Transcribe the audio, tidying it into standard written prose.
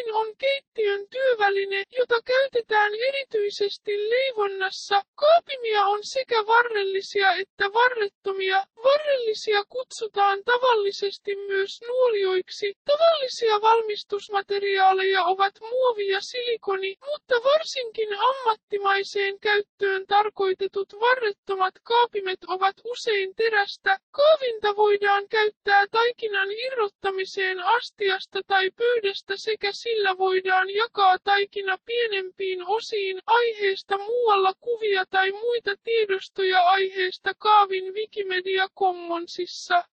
Kaapin on keittiön työväline, jota käytetään erityisesti leivonnassa. Kaapimia on sekä varrellisia että varrettomia. Varrellisia kutsutaan tavallisesti myös nuolioiksi. Tavallisia valmistusmateriaaleja ovat muovi ja silikoni, mutta varsinkin ammattimaiseen käyttöön tarkoitetut varrettomat kaapimet ovat usein terästä. Kaavinta voidaan käyttää taikinan irrottamiseen astiasta tai pöydästä sekä sillä voidaan jakaa taikina pienempiin osiin. Aiheesta muualla kuvia tai muita tiedostoja aiheesta Kaavin Wikimedia Commonsissa.